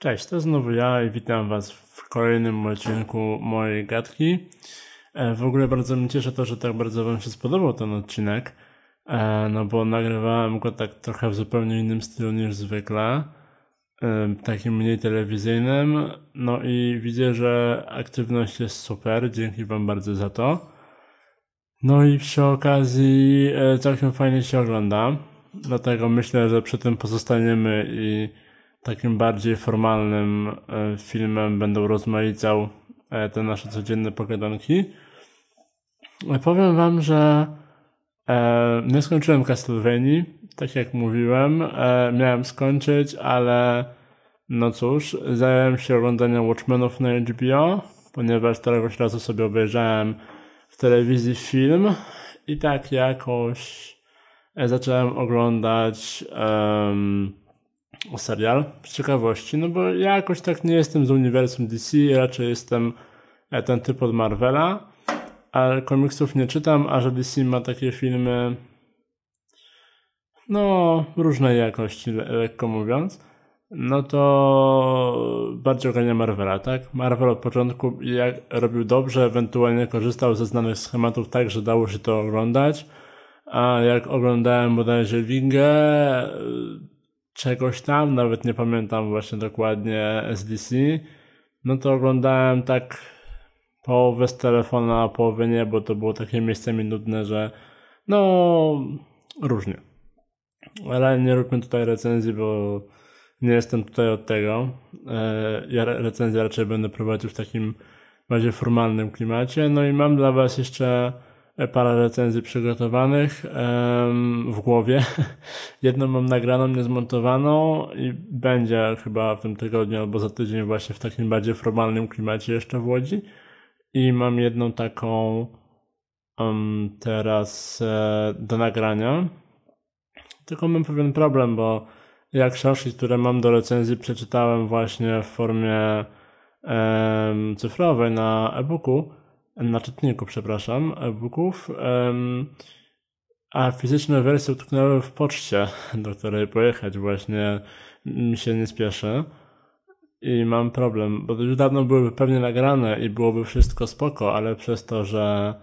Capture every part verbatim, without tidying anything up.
Cześć, to znowu ja i witam Was w kolejnym odcinku mojej gadki. E, w ogóle bardzo mnie cieszy to, że tak bardzo Wam się spodobał ten odcinek, e, no bo nagrywałem go tak trochę w zupełnie innym stylu niż zwykle, e, takim mniej telewizyjnym, no i widzę, że aktywność jest super, dzięki Wam bardzo za to. No i przy okazji e, całkiem fajnie się ogląda, dlatego myślę, że przy tym pozostaniemy i takim bardziej formalnym e, filmem będą rozmaicał e, te nasze codzienne pogadanki. E, powiem Wam, że e, nie skończyłem Castlevanii, tak jak mówiłem. E, miałem skończyć, ale no cóż, zająłem się oglądaniem Watchmenów na H B O, ponieważ któregoś razu sobie obejrzałem w telewizji film i tak jakoś e, zacząłem oglądać um, serial z ciekawości, no bo ja jakoś tak nie jestem z uniwersum D C, raczej jestem e, ten typ od Marvela, ale komiksów nie czytam, a że D C ma takie filmy no różnej jakości, le- lekko mówiąc, no to bardziej ogarnia Marvela, tak? Marvel od początku jak robił dobrze, ewentualnie korzystał ze znanych schematów tak, że dało się to oglądać, a jak oglądałem bodajże Ligę czegoś tam, nawet nie pamiętam właśnie dokładnie z D C, no to oglądałem tak połowę z telefonu, a połowę nie, bo to było takie miejscami nudne, że no różnie. Ale nie róbmy tutaj recenzji, bo nie jestem tutaj od tego. E, Ja re- recenzję raczej będę prowadził w takim bardziej formalnym klimacie. No i mam dla Was jeszcze e, parę recenzji przygotowanych em, w głowie. Jedną mam nagraną, niezmontowaną i będzie chyba w tym tygodniu albo za tydzień właśnie w takim bardziej formalnym klimacie jeszcze w Łodzi. I mam jedną taką em, teraz e, do nagrania. Tylko mam pewien problem, bo ja książki, które mam do recenzji, przeczytałem właśnie w formie em, cyfrowej na e-booku, na czytniku, przepraszam, e-booków, em, a fizyczne wersje utknęły w poczcie, do której pojechać właśnie mi się nie spieszy i mam problem, bo już dawno byłyby pewnie nagrane i byłoby wszystko spoko, ale przez to, że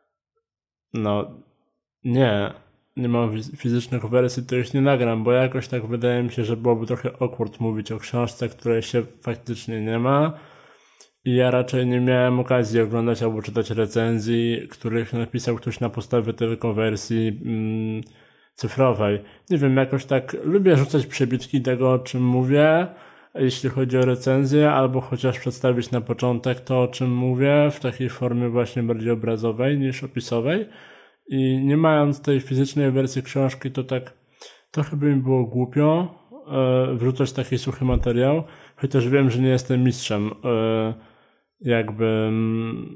no nie, nie mam fiz- fizycznych wersji, to już nie nagram, bo jakoś tak wydaje mi się, że byłoby trochę awkward mówić o książce, której się faktycznie nie ma. I ja raczej nie miałem okazji oglądać albo czytać recenzji, których napisał ktoś na podstawie tylko wersji mm, cyfrowej. Nie wiem, jakoś tak lubię rzucać przebitki tego, o czym mówię, jeśli chodzi o recenzję, albo chociaż przedstawić na początek to, o czym mówię, w takiej formie właśnie bardziej obrazowej niż opisowej. I nie mając tej fizycznej wersji książki, to tak trochę by mi było głupio e, wrzucać taki suchy materiał, chociaż wiem, że nie jestem mistrzem e, jakby mm,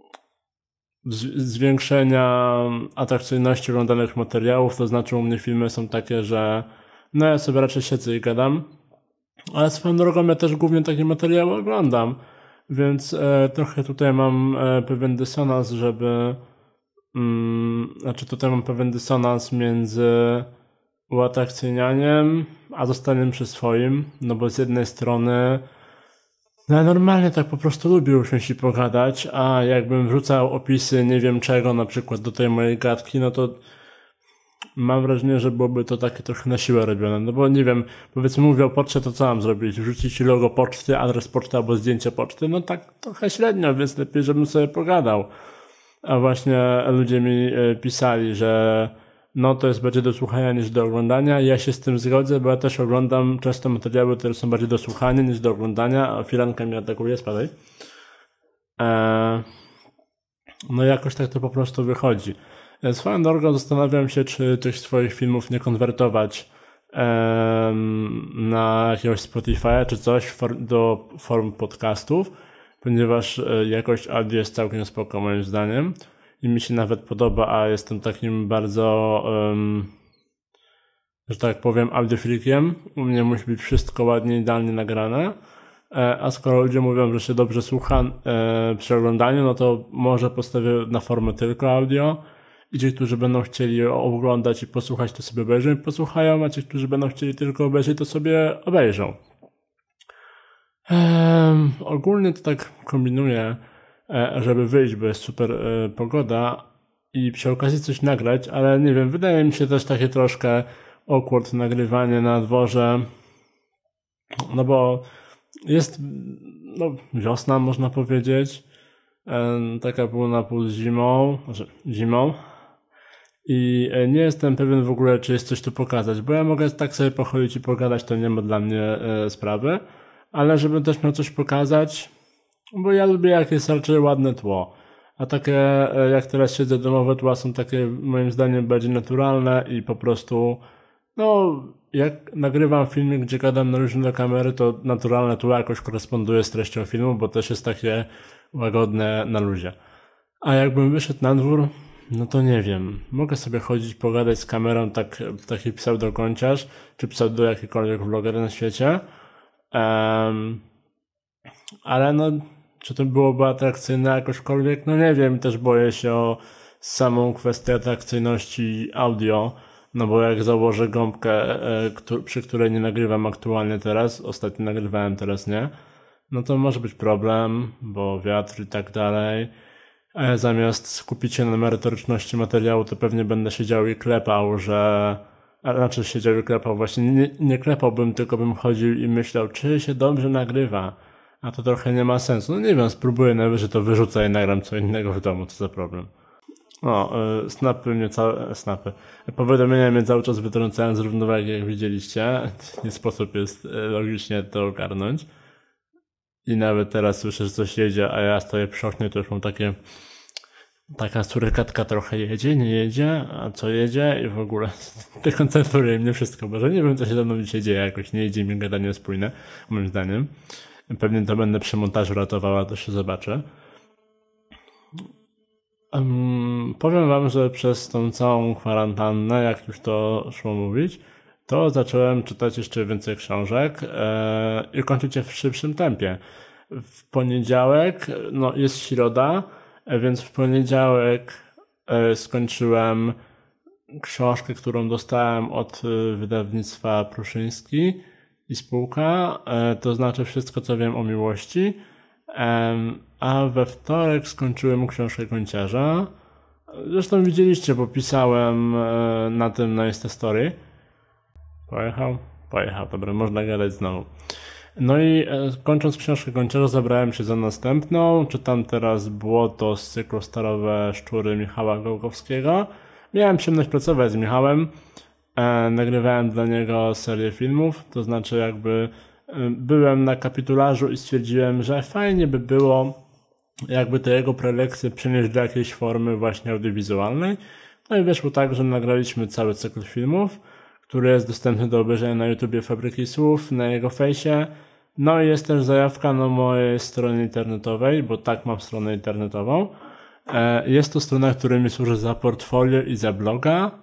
z- zwiększenia atrakcyjności oglądanych materiałów, to znaczy u mnie filmy są takie, że no ja sobie raczej siedzę i gadam, ale swoją drogą ja też głównie takie materiały oglądam, więc e, trochę tutaj mam e, pewien dysonans, żeby Mm, znaczy tutaj mam pewien dysonans między uatrakcyjnianiem, a zostaniem przy swoim, no bo z jednej strony no ja normalnie tak po prostu lubię usiąść i pogadać, a jakbym wrzucał opisy nie wiem czego, na przykład do tej mojej gadki, no to mam wrażenie, że byłoby to takie trochę na siłę robione, no bo nie wiem, powiedzmy mówię o poczcie, to co mam zrobić? Wrzucić logo poczty, adres poczty albo zdjęcie poczty? No tak trochę średnio, więc lepiej, żebym sobie pogadał. A właśnie ludzie mi e, pisali, że no to jest bardziej do słuchania niż do oglądania i ja się z tym zgodzę, bo ja też oglądam często materiały, które są bardziej do słuchania niż do oglądania, a firanka mnie atakuje, spadaj. Eee, no jakoś tak to po prostu wychodzi. E, Swoją drogą zastanawiam się, czy tych swoich filmów nie konwertować em, na jakiegoś Spotify'a czy coś for, do form podcastów, ponieważ e, jakość audio jest całkiem spoko moim zdaniem i mi się nawet podoba, a jestem takim bardzo, em, że tak powiem, audiofilikiem. U mnie musi być wszystko ładnie, idealnie nagrane, e, a skoro ludzie mówią, że się dobrze słucha e, przy oglądaniu, no to może postawię na formę tylko audio i ci, którzy będą chcieli oglądać i posłuchać, to sobie obejrzą i posłuchają, a ci, którzy będą chcieli tylko obejrzeć, to sobie obejrzą. Um, ogólnie to tak kombinuję, żeby wyjść, bo jest super e, pogoda i przy okazji coś nagrać, ale nie wiem, wydaje mi się też takie troszkę awkward nagrywanie na dworze, no bo jest no, wiosna, można powiedzieć, e, taka pół na pół zimą, znaczy zimą i nie jestem pewien w ogóle, czy jest coś tu pokazać, bo ja mogę tak sobie pochodzić i pogadać, to nie ma dla mnie e, sprawy, ale żebym też miał coś pokazać, bo ja lubię, jak jest raczej ładne tło. A takie, jak teraz siedzę, domowe tła są takie, moim zdaniem, bardziej naturalne i po prostu, no, jak nagrywam filmy, gdzie gadam na różne kamery, to naturalne tło jakoś koresponduje z treścią filmu, bo też jest takie łagodne na luzie. A jakbym wyszedł na dwór, no to nie wiem. Mogę sobie chodzić, pogadać z kamerą, tak, taki pseudokąciarz, czy pseudo jakikolwiek vloger na świecie. Um, ale no, czy to byłoby atrakcyjne jakośkolwiek? No nie wiem, też boję się o samą kwestię atrakcyjności audio, no bo jak założę gąbkę, e, któ- przy której nie nagrywam aktualnie teraz, ostatnio nagrywałem, teraz nie, no to może być problem, bo wiatr i tak dalej. E, zamiast skupić się na merytoryczności materiału, to pewnie będę siedział i klepał, że... A znaczy siedział i klepał, właśnie nie, nie klepałbym, tylko bym chodził i myślał, czy się dobrze nagrywa. A to trochę nie ma sensu. No nie wiem, spróbuję najwyżej to wyrzucę i nagram co innego w domu, co za problem. O, y, snapy mnie całe, snapy. Powiadomienia mnie cały czas wytrącają z równowagi, jak widzieliście. Nie sposób jest y, logicznie to ogarnąć. I nawet teraz słyszę, że coś jedzie, a ja stoję przy oknie, to już mam takie... Taka surykatka trochę jedzie, nie jedzie, a co jedzie i w ogóle dekoncentruje mnie wszystko, bo że nie wiem, co się ze mną dzisiaj dzieje, jakoś nie idzie mi gadanie spójne, moim zdaniem. Pewnie to będę przy montażu ratowała, to się zobaczę. Um, powiem wam, że przez tą całą kwarantannę, jak już to szło mówić, to zacząłem czytać jeszcze więcej książek e, i kończyć je w szybszym tempie. W poniedziałek, no jest środa, e, więc w poniedziałek e, skończyłem książkę, którą dostałem od e, wydawnictwa Pruszyński i spółka, e, to znaczy Wszystko, co wiem o miłości. A we wtorek skończyłem książkę Końciarza. Zresztą widzieliście, bo pisałem na tym na Instastory. Pojechał? Pojechał, dobra, można gadać znowu. No i kończąc książkę Końciarza zabrałem się za następną. Czytam teraz Błoto z cyklu Starowe Szczury Michała Gołkowskiego. Miałem przyjemność pracować z Michałem. Nagrywałem dla niego serię filmów, to znaczy jakby byłem na kapitularzu i stwierdziłem, że fajnie by było jakby te jego prelekcje przenieść do jakiejś formy właśnie audiowizualnej. No i wyszło tak, że nagraliśmy cały cykl filmów, który jest dostępny do obejrzenia na YouTubie Fabryki Słów, na jego fejsie. No i jest też zajawka na mojej stronie internetowej, bo tak mam stronę internetową. Jest to strona, która mi służy za portfolio i za bloga,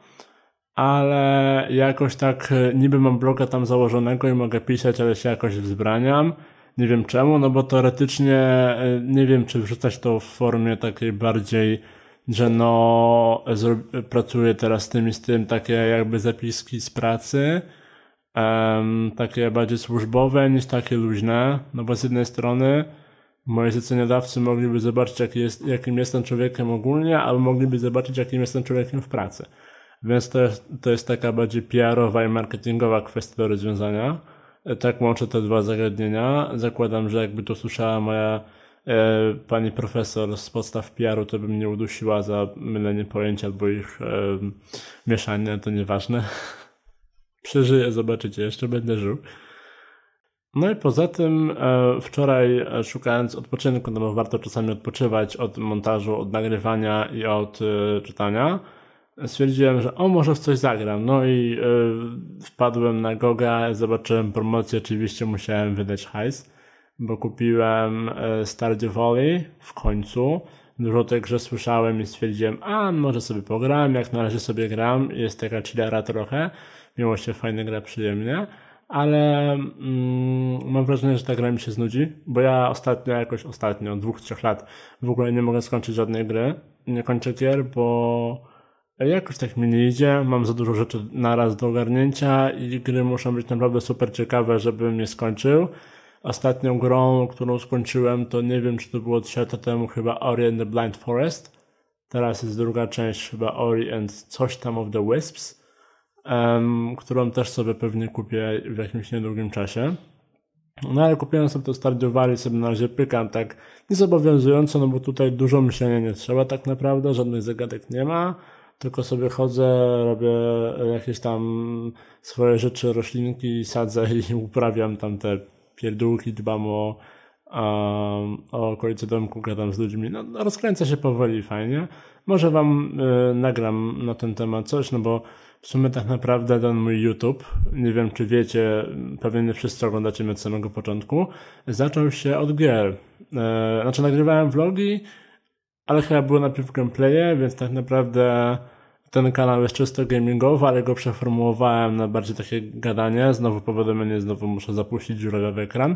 ale jakoś tak niby mam bloga tam założonego i mogę pisać, ale się jakoś wzbraniam. Nie wiem czemu, no bo teoretycznie nie wiem, czy wrzucać to w formie takiej bardziej, że no pracuję teraz z tym i z tym, takie jakby zapiski z pracy, um, takie bardziej służbowe niż takie luźne, no bo z jednej strony moi zleceniodawcy mogliby zobaczyć, jaki jest, jakim jestem człowiekiem ogólnie, albo mogliby zobaczyć, jakim jestem człowiekiem w pracy. Więc to jest, to jest taka bardziej P R-owa i marketingowa kwestia do rozwiązania. Tak łączę te dwa zagadnienia. Zakładam, że jakby to słyszała moja e, pani profesor z podstaw P R-u, to by mnie udusiła za mylenie pojęć albo ich e, mieszanie, to nieważne. Przeżyję, zobaczycie, jeszcze będę żył. No i poza tym e, wczoraj e, szukając odpoczynku, no bo warto czasami odpoczywać od montażu, od nagrywania i od e, czytania, stwierdziłem, że o, może w coś zagram. No i y, wpadłem na Goga, zobaczyłem promocję, oczywiście musiałem wydać hajs, bo kupiłem y, Stardew Valley w końcu. Dużo o tej grze słyszałem i stwierdziłem, a może sobie pogram, jak na razie sobie gram, jest taka chillera trochę, miło się, fajna gra, przyjemnie, ale mm, mam wrażenie, że ta gra mi się znudzi, bo ja ostatnio, jakoś ostatnio, od dwóch, trzech lat w ogóle nie mogę skończyć żadnej gry, nie kończę gier, bo jakoś tak mi nie idzie, mam za dużo rzeczy naraz do ogarnięcia i gry muszą być naprawdę super ciekawe, żebym je skończył, ostatnią grą, którą skończyłem, to nie wiem, czy to było trzy lata temu, chyba Ori and the Blind Forest. Teraz jest druga część, chyba Ori and coś tam of the Wisps, um, którą też sobie pewnie kupię w jakimś niedługim czasie. No ale kupiłem sobie to Stardew Valley, sobie na razie pykam tak niezobowiązująco, no bo tutaj dużo myślenia nie trzeba tak naprawdę, żadnych zagadek nie ma, tylko sobie chodzę, robię jakieś tam swoje rzeczy, roślinki, sadzę i uprawiam tam te pierdółki, dbam o, um, o okolice domku, gadam z ludźmi, no, no rozkręca się powoli, fajnie. Może wam y, nagram na ten temat coś, no bo w sumie tak naprawdę ten mój YouTube, nie wiem czy wiecie, pewnie nie wszyscy oglądacie mnie od samego początku, zaczął się od gier. E, znaczy nagrywałem vlogi, ale chyba były najpierw gameplaye, więc tak naprawdę ten kanał jest czysto gamingowy, ale go przeformułowałem na bardziej takie gadanie, znowu powiadomienie, znowu muszę zapuścić dziurawy ekran.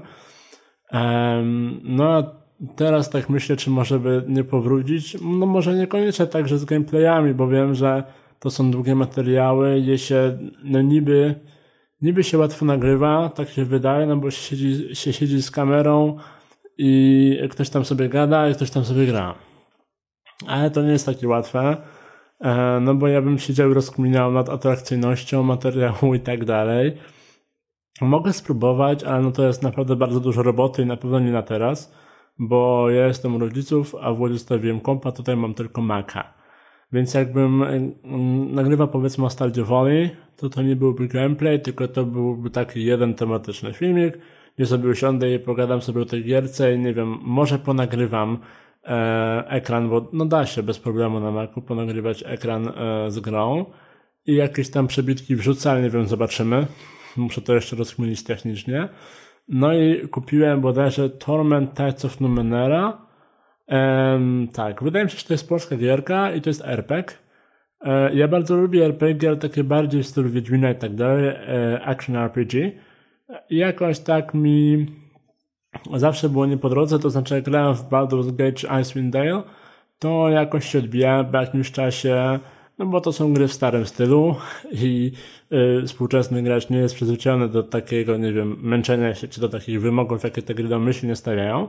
E, no a teraz tak myślę, czy może by nie powrócić, no może niekoniecznie także z gameplayami, bo wiem, że to są długie materiały, je się, no niby, niby się łatwo nagrywa, tak się wydaje, no bo się siedzi, się siedzi z kamerą i ktoś tam sobie gada i ktoś tam sobie gra. Ale to nie jest takie łatwe, no bo ja bym siedział i rozkminiał nad atrakcyjnością materiału i tak dalej. Mogę spróbować, ale no to jest naprawdę bardzo dużo roboty i na pewno nie na teraz, bo ja jestem u rodziców, a w Łodzi zostawiłem kompa, tutaj mam tylko Maca. Więc jakbym nagrywał powiedzmy o Stardew Valley, to to nie byłby gameplay, tylko to byłby taki jeden tematyczny filmik, gdzie sobie usiądę i pogadam sobie o tej gierce i nie wiem, może ponagrywam e, ekran, bo no da się bez problemu na Macu ponagrywać ekran e, z grą i jakieś tam przebitki wrzucę, ale nie wiem, zobaczymy. Muszę to jeszcze rozkminić technicznie. No i kupiłem bodajże Torment Tides of Numenera. Um, tak, wydaje mi się, że to jest polska gierka i to jest er pe gie. E, ja bardzo lubię er pe gie, ale takie bardziej w stylu Wiedźmina i tak dalej, e, action er pe gie. I jakoś tak mi zawsze było nie po drodze, to znaczy jak grałem w Baldur's Gate czy Icewind Dale, to jakoś się odbijałem po jakimś czasie, no bo to są gry w starym stylu i y, współczesny gracz nie jest przyzwyczajony do takiego, nie wiem, męczenia się, czy do takich wymogów, jakie te gry domyślnie stawiają.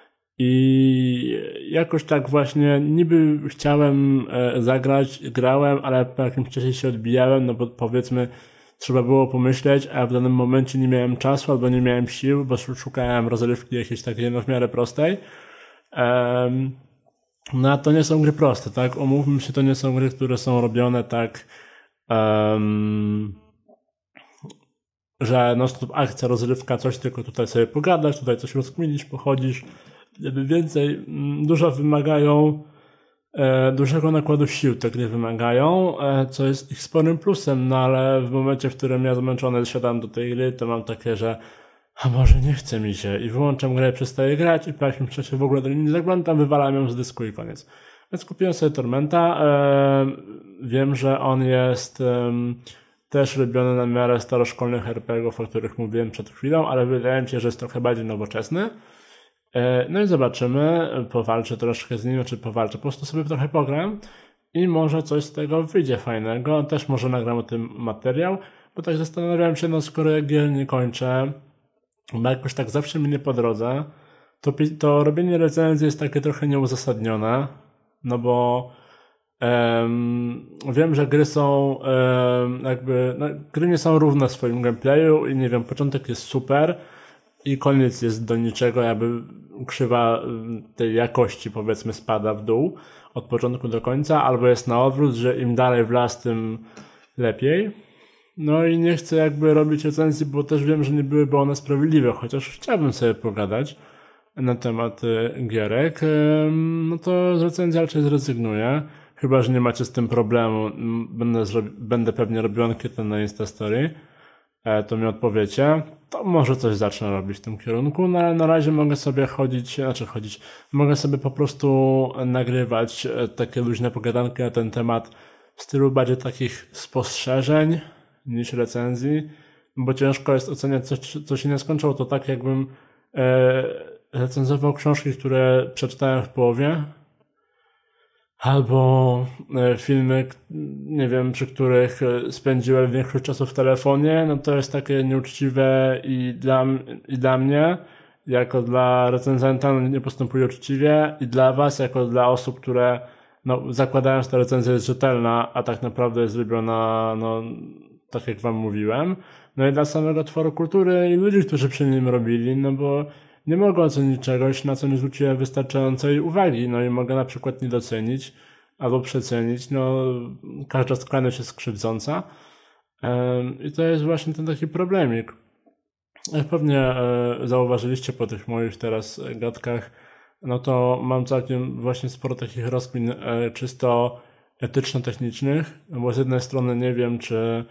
I jakoś tak właśnie niby chciałem e, zagrać, grałem, ale po jakimś czasie się odbijałem, no bo powiedzmy trzeba było pomyśleć, a w danym momencie nie miałem czasu albo nie miałem sił, bo szukałem rozrywki jakiejś takiej no w miarę prostej. Um, no a to nie są gry proste, tak? Umówmy się, to nie są gry, które są robione tak, um, że no stop akcja, rozrywka, coś tylko tutaj sobie pogadać, tutaj coś rozkminić, pochodzisz. Gdyby więcej, dużo wymagają, e, dużego nakładu sił te gry wymagają, e, co jest ich sporym plusem, no ale w momencie, w którym ja zmęczony siadam do tej gry, to mam takie, że a może nie chce mi się i wyłączam grę, przestaję grać i po jakimś czasie w ogóle do niej nie zaglądam, wywalam ją z dysku i koniec. Więc kupiłem sobie Tormenta, e, wiem, że on jest e, też robiony na miarę staroszkolnych er pe gie ów, o których mówiłem przed chwilą, ale wydaje mi się, że jest trochę bardziej nowoczesny. No i zobaczymy, powalczę troszkę z nim, czy powalczę, po prostu sobie trochę pogram i może coś z tego wyjdzie fajnego, też może nagram o tym materiał, bo tak zastanawiałem się, no skoro ja gier nie kończę, bo jakoś tak zawsze mi nie po drodze, to, to robienie recenzji jest takie trochę nieuzasadnione, no bo um, wiem, że gry są um, jakby, no, gry nie są równe w swoim gameplayu i nie wiem, początek jest super, i koniec jest do niczego, jakby krzywa tej jakości powiedzmy spada w dół od początku do końca, albo jest na odwrót, że im dalej w las, tym lepiej. No i nie chcę jakby robić recenzji, bo też wiem, że nie byłyby one sprawiedliwe, chociaż chciałbym sobie pogadać na temat gierek, no to z recenzji raczej zrezygnuję. Chyba że nie macie z tym problemu, będę, zrobi- będę pewnie robił ankietę na Instastory, to mi odpowiecie, to może coś zacznę robić w tym kierunku, no ale na razie mogę sobie chodzić, znaczy chodzić, mogę sobie po prostu nagrywać takie luźne pogadanki na ten temat w stylu bardziej takich spostrzeżeń niż recenzji, bo ciężko jest oceniać coś, co się nie skończyło, to tak jakbym e, recenzował książki, które przeczytałem w połowie, albo filmy, nie wiem, przy których spędziłem większość czasu w telefonie, no to jest takie nieuczciwe i dla, i dla mnie, jako dla recenzenta no, nie postępuje uczciwie i dla was, jako dla osób, które no, zakładają, że ta recenzja jest rzetelna, a tak naprawdę jest zrobiona no, tak jak wam mówiłem. No i dla samego tworu kultury i ludzi, którzy przy nim robili, no bo nie mogę ocenić czegoś, na co nie zwróciłem wystarczającej uwagi, no i mogę na przykład nie docenić albo przecenić, no każda skrajność jest krzywdząca i to jest właśnie ten taki problemik. Jak pewnie zauważyliście po tych moich teraz gadkach, no to mam całkiem właśnie sporo takich rozkmin czysto etyczno-technicznych, bo z jednej strony nie wiem, czy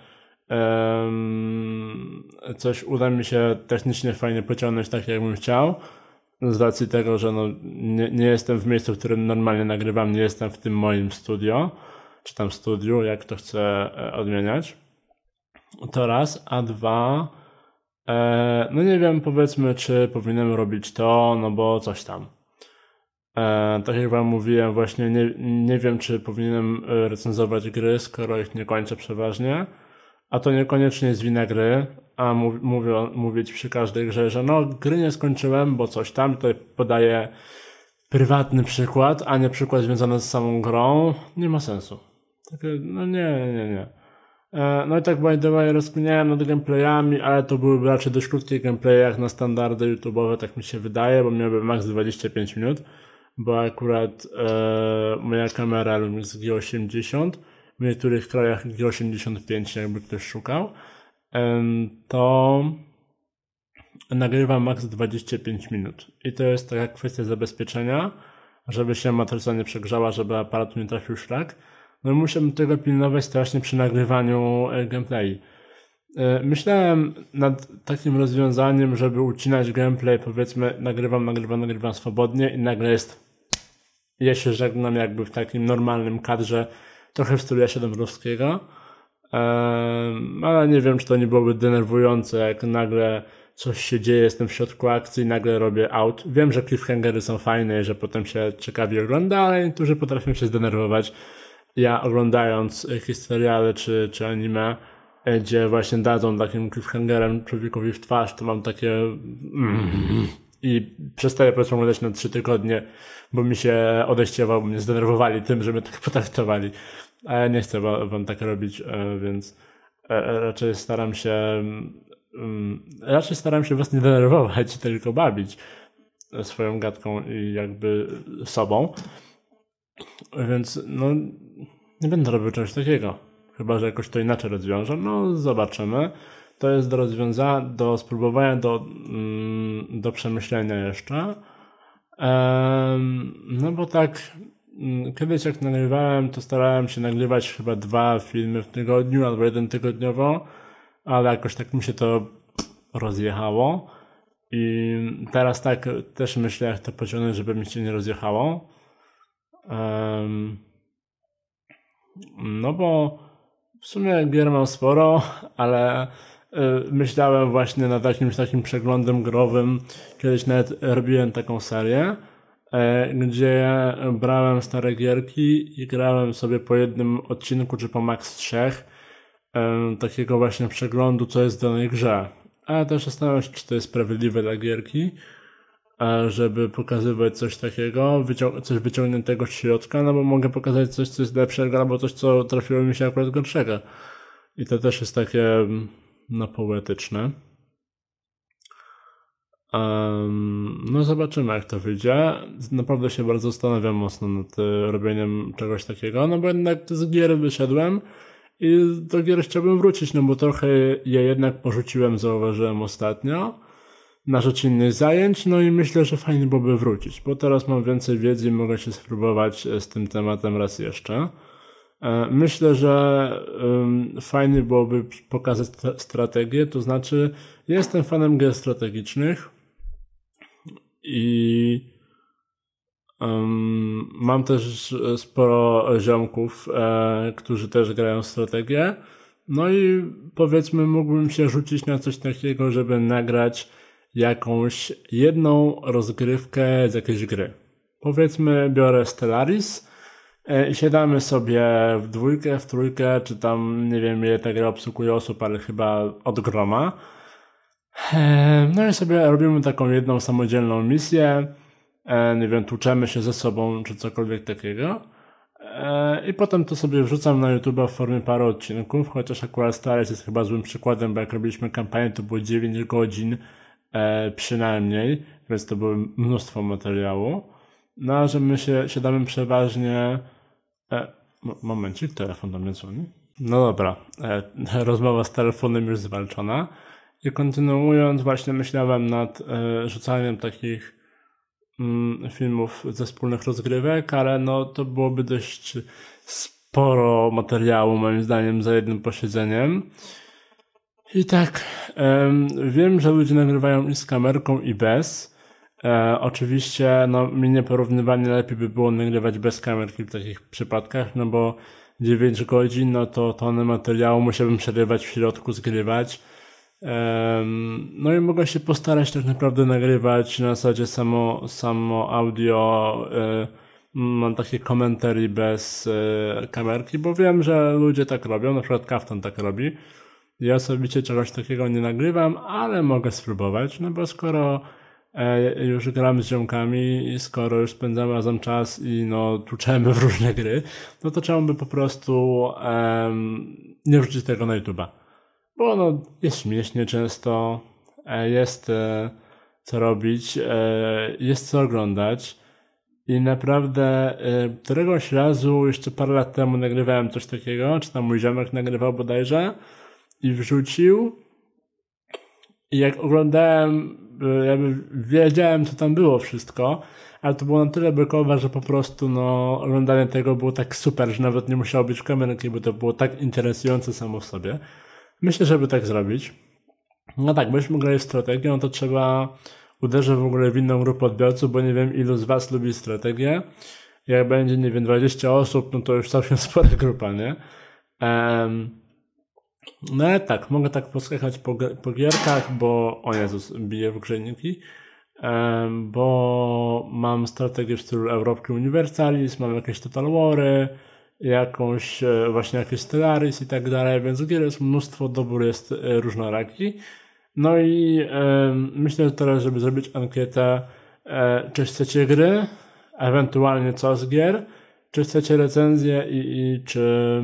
um, coś uda mi się technicznie fajnie pociągnąć tak, jakbym chciał, z racji tego, że no, nie, nie jestem w miejscu, w którym normalnie nagrywam, nie jestem w tym moim studio, czy tam studiu, jak to chcę odmieniać. To raz, a dwa, e, no nie wiem, powiedzmy, czy powinienem robić to, no bo coś tam. E, tak jak wam mówiłem, właśnie nie, nie wiem, czy powinienem recenzować gry, skoro ich nie kończę przeważnie, a to niekoniecznie jest wina gry, a mów, mówię, mówić przy każdej grze, że no gry nie skończyłem, bo coś tam, tutaj podaję prywatny przykład, a nie przykład związany z samą grą, nie ma sensu. Takie, no nie, nie, nie. E, no i tak by the way rozkminiałem nad gameplayami, ale to byłyby raczej dość krótkie gameplaye jak na standardy YouTube'owe, tak mi się wydaje, bo miałby max dwadzieścia pięć minut, bo akurat e, moja kamera Lumix G osiemdziesiąt, w niektórych krajach G osiemdziesiąt pięć, jakby ktoś szukał, e, to nagrywa max dwadzieścia pięć minut. I to jest taka kwestia zabezpieczenia, żeby się matryca nie przegrzała, żeby aparat nie trafił szlak. No i muszę tego pilnować strasznie przy nagrywaniu gameplay. Myślałem nad takim rozwiązaniem, żeby ucinać gameplay, powiedzmy nagrywam, nagrywam, nagrywam swobodnie i nagle jest, ja się żegnam jakby w takim normalnym kadrze, trochę w stylu Jasia Dąbrowskiego, ale nie wiem, czy to nie byłoby denerwujące, jak nagle coś się dzieje, jestem w środku akcji i nagle robię out. Wiem, że cliffhangery są fajne i że potem się ciekawie ogląda, ale niektórzy potrafią się zdenerwować. Ja oglądając jakieś seriale czy, czy anime, gdzie właśnie dadzą takim cliffhangerem człowiekowi w twarz, to mam takie i przestaję powiedzmy oglądać na trzy tygodnie, bo mi się odechciewał, bo mnie zdenerwowali tym, że mnie tak potraktowali. A ja nie chcę wam tak robić, więc raczej staram się raczej staram się was nie denerwować, tylko bawić swoją gadką i jakby sobą. Więc no nie będę robił czegoś takiego. Chyba że jakoś to inaczej rozwiążę. No zobaczymy. To jest do rozwiązania, do spróbowania, do, mm, do przemyślenia jeszcze. Ehm, no bo tak kiedyś jak nagrywałem, to starałem się nagrywać chyba dwa filmy w tygodniu albo jeden tygodniowo, ale jakoś tak mi się to rozjechało. I teraz tak też myślę, jak to pociągnąć, żeby mi się nie rozjechało. Um, no bo w sumie gier mam sporo, ale y, myślałem właśnie nad jakimś takim przeglądem growym. Kiedyś nawet robiłem taką serię, y, gdzie brałem stare gierki i grałem sobie po jednym odcinku, czy po max trzech, y, takiego właśnie przeglądu, co jest w danej grze. Ale też zastanawiam się, czy to jest sprawiedliwe dla gierki, żeby pokazywać coś takiego, wycią- coś wyciągniętego z środka, no bo mogę pokazać coś, co jest lepszego, albo coś, co trafiło mi się akurat gorszego. I to też jest takie, no, poetyczne. Um, no zobaczymy, jak to wyjdzie. Naprawdę się bardzo zastanawiam mocno nad y, robieniem czegoś takiego, no bo jednak z gier wyszedłem i do gier chciałbym wrócić, no bo trochę je jednak porzuciłem, zauważyłem ostatnio, na rzecz innych zajęć, no i myślę, że fajnie byłoby wrócić, bo teraz mam więcej wiedzy i mogę się spróbować z tym tematem raz jeszcze. Myślę, że um, fajnie byłoby pokazać strategię, to znaczy jestem fanem gier strategicznych i um, mam też sporo ziomków, e, którzy też grają w strategię, no i powiedzmy mógłbym się rzucić na coś takiego, żeby nagrać jakąś jedną rozgrywkę z jakiejś gry. Powiedzmy biorę Stellaris i siadamy sobie w dwójkę, w trójkę, czy tam nie wiem ile ta gra obsługuje osób, ale chyba od groma. E, no i sobie robimy taką jedną samodzielną misję, e, nie wiem, tłuczemy się ze sobą, czy cokolwiek takiego. I potem to sobie wrzucam na YouTube w formie paru odcinków, chociaż akurat Stars jest chyba złym przykładem, bo jak robiliśmy kampanię, to było dziewięć godzin e, przynajmniej, więc to było mnóstwo materiału. No a że my się siadamy przeważnie... E, momencik, telefon do mnie dzwoni. No dobra, e, rozmowa z telefonem już zwalczona. I kontynuując, właśnie myślałem nad e, rzucaniem takich filmów ze wspólnych rozgrywek, ale no to byłoby dość sporo materiału moim zdaniem za jednym posiedzeniem. I tak, um, wiem, że ludzie nagrywają i z kamerką i bez. E, oczywiście no mi nieporównywanie lepiej by było nagrywać bez kamerki w takich przypadkach, no bo dziewięć godzin, no to tony materiału musiałbym przerywać w środku, zgrywać. No i mogę się postarać tak naprawdę nagrywać na zasadzie samo, samo audio, mam takie komentarzy bez kamerki, bo wiem, że ludzie tak robią, na przykład Kaftan tak robi. Ja osobiście czegoś takiego nie nagrywam, ale mogę spróbować, no bo skoro już gram z ziomkami i skoro już spędzamy razem czas i no tłuczemy w różne gry, no to trzeba by po prostu um, nie wrzucić tego na YouTube'a. Bo no, jest śmiesznie często, jest co robić, jest co oglądać i naprawdę któregoś razu, jeszcze parę lat temu nagrywałem coś takiego, czy tam mój ziomek nagrywał bodajże i wrzucił i jak oglądałem, jakby wiedziałem co tam było wszystko, ale to było na tyle bekowe, że po prostu no oglądanie tego było tak super, że nawet nie musiało być kamerki, bo to było tak interesujące samo w sobie. Myślę, żeby tak zrobić. No tak, byśmy grali strategię, no to trzeba uderzyć w ogóle w inną grupę odbiorców, bo nie wiem ilu z was lubi strategię. Jak będzie, nie wiem, dwadzieścia osób, no to już całkiem spora grupa, nie? Um, no ale tak, mogę tak poskakać po, po gierkach, bo, o Jezus, biję w grzejniki, um, bo mam strategię w stylu Europki Universalis, mam jakieś Total Wary, jakąś właśnie jakieś Stellaris i tak dalej, więc gier jest mnóstwo, dobór jest różnoraki. No i e, myślę, że teraz, żeby zrobić ankietę, e, czy chcecie gry, ewentualnie co z gier, czy chcecie recenzję i, i czy,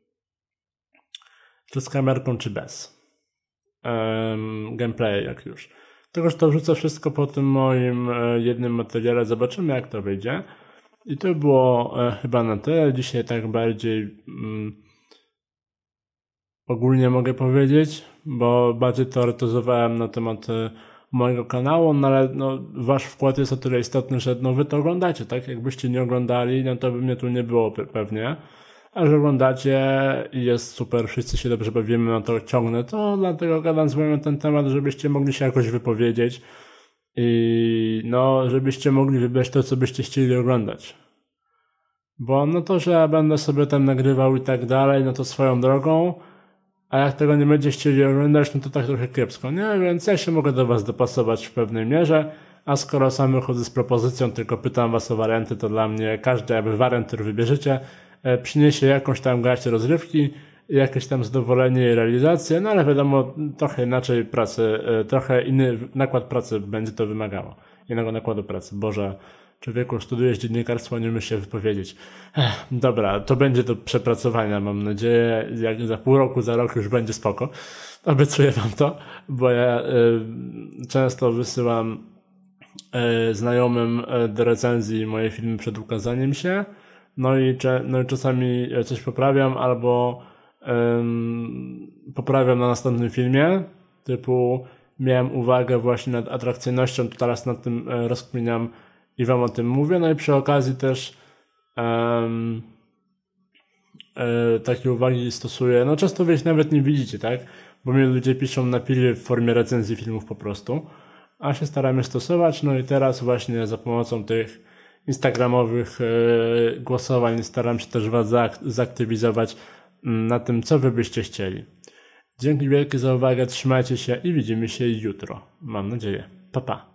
czy z kamerką, czy bez. E, gameplay jak już. Tylko, że to wrzucę wszystko po tym moim e, jednym materiale, zobaczymy jak to wyjdzie. I to było e, chyba na tyle. Dzisiaj tak bardziej mm, ogólnie mogę powiedzieć, bo bardziej teoretyzowałem na temat e, mojego kanału, no ale no, wasz wkład jest o tyle istotny, że no, wy to oglądacie, tak? Jakbyście nie oglądali, no to by mnie tu nie było pe- pewnie. A że oglądacie i jest super, wszyscy się dobrze bawimy, no to ciągnę to, dlatego gadam z wami na ten temat, żebyście mogli się jakoś wypowiedzieć. I no, żebyście mogli wybrać to, co byście chcieli oglądać. Bo no to, że ja będę sobie tam nagrywał i tak dalej, no to swoją drogą, a jak tego nie będziecie chcieli oglądać, no to tak trochę kiepsko, nie? Więc ja się mogę do was dopasować w pewnej mierze, a skoro sam wychodzę z propozycją, tylko pytam was o warianty, to dla mnie każdy jakby wariant, który wybierzecie, e, przyniesie jakąś tam gaście rozrywki, jakieś tam zadowolenie i realizację, no ale wiadomo, trochę inaczej pracy, trochę inny nakład pracy będzie to wymagało. Innego nakładu pracy. Boże, człowieku, studiujesz dziennikarstwo, nie umiesz się wypowiedzieć. Ech, dobra, to będzie do przepracowania, mam nadzieję. Jak za pół roku, za rok już będzie spoko. Obiecuję wam to, bo ja y, często wysyłam y, znajomym y, do recenzji moje filmy przed ukazaniem się, no i, no i czasami coś poprawiam, albo Um, poprawiam na następnym filmie, typu miałem uwagę właśnie nad atrakcyjnością, to teraz nad tym e, rozkminiam i wam o tym mówię, no i przy okazji też um, e, takie uwagi stosuję, no często wy ich nawet nie widzicie, tak, bo mnie ludzie piszą na pilnie w formie recenzji filmów po prostu, a się staramy stosować, no i teraz właśnie za pomocą tych instagramowych e, głosowań staram się też was zaak- zaktywizować na tym, co wy byście chcieli. Dzięki wielkie za uwagę, trzymajcie się i widzimy się jutro. Mam nadzieję. Pa, pa.